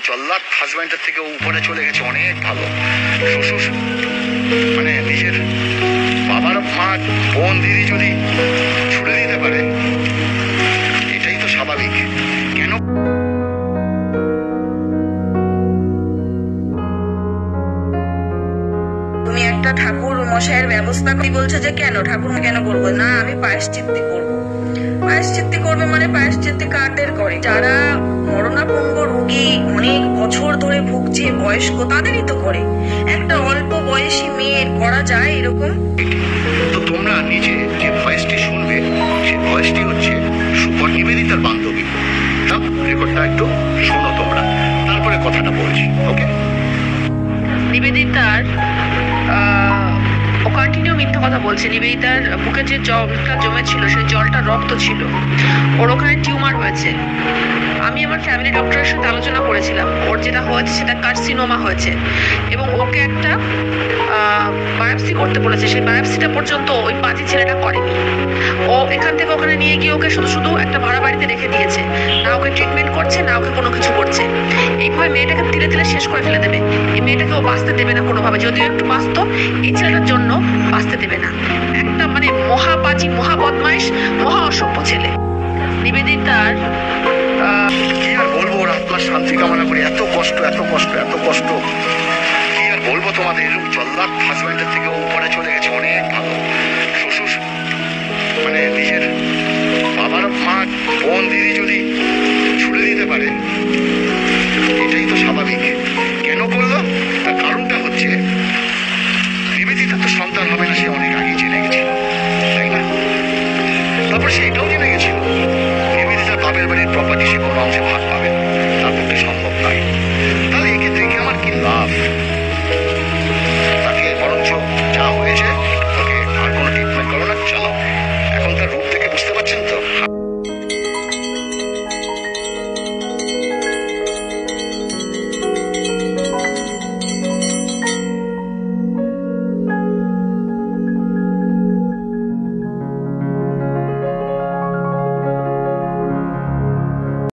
জল্লাদ হাজব্যান্ডের থেকে উপরে চলে গেছে, অনেক ভালো। শ্বশুর মানে নিজের বাবার মা বোন দিদি যদি ছুড়ে দিতে পারে, এটাই তো স্বাভাবিক। কেন তুমি একটা ঠাকুর মশাইয়ের ব্যবস্থা করি বলছো যে কেন ঠাকুর কেন করবো না? আমি পায়শ্চিত্তি করবো। পায়শ্চিত্তি করবে মানে পায়শ্চিত্তি কাদের করে? যারা মরণাপন্ন রোগী, অনেক বছর ধরে ভুগছে, বয়স্ক, তাদেরই তো করে। একটা অল্প বয়সী মেয়ের করা যায় এরকম? তো তোমরা নিজে যে ভয়েসটি শুনবে, সেই ভয়েসটি হচ্ছে সুপর নিবেদিতার বান্ধবী। রেকর্ডটা একটু শোনো তোমরা, তারপরে কথাটা বলছি। ওকে? নিবেদিতার ও কন্টিনিউ মিথ্যা কথা বলছে। নিবেদিতার বুকে যে জলটা জমেছিল সেই জলটা রক্ত ছিল, ওর ওখানে টিউমার হয়েছে। আমি আমার ফ্যামিলি ডক্টরের সাথে আলোচনা করেছিলাম, ওর যেটা হয়েছে সেটা কার্সিনোমা হয়েছে এবং ওকে একটা বায়োপসি করতে বলেছে। সেই বায়োপসিটা পর্যন্ত ওই পাজি ছেলেটা করেনি। ও এখান থেকে ওখানে নিয়ে গিয়ে ওকে শুধু শুধু একটা ভাড়া বাড়িতে রেখে দিয়েছে, না ওকে ট্রিটমেন্ট করছে না ওকে কোনো কিছু করছে। এইভাবে মেয়েটাকে ধীরে ধীরে শেষ করে ফেলে দেবে। এই মেয়েটাকে ও বাঁচতে দেবে না কোনোভাবে। যদিও একটু বাঁচতো, এই ছেলেটার জন্য বাঁচতে দেবে না। একটা মানে মহাপাজি, মহা বদমাইশ, মহা অসভ্য ছেলে। নিবেদিতার কি আর বলবো, ওর আত্মার শান্তি কামনা করি। এত কষ্ট, এত কষ্ট, এত কষ্ট, কি আর বলবো তোমাদের। এরকম জল্লাদ হাজব্যান্ডের থেকে উপরে চলে গেছে, অনেক ভালো। শ্বশুর মানে নিজের বাবার মা বোন দিদি যদি ছুড়ে দিতে পারে,